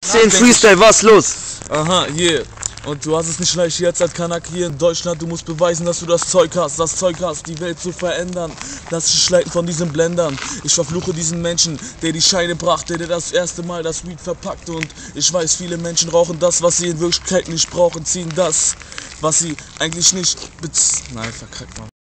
10 Freestyle, was los? Aha, yeah. Und du hast es nicht leicht jetzt als Kanak hier in Deutschland. Du musst beweisen, dass du das Zeug hast, die Welt zu verändern. Lass dich leiten von diesen Blendern. Ich verfluche diesen Menschen, der die Scheine brachte, der das erste Mal das Weed verpackte. Und ich weiß, viele Menschen rauchen das, was sie in Wirklichkeit nicht brauchen, ziehen das, was sie eigentlich nicht Nein, verkackt, Mann.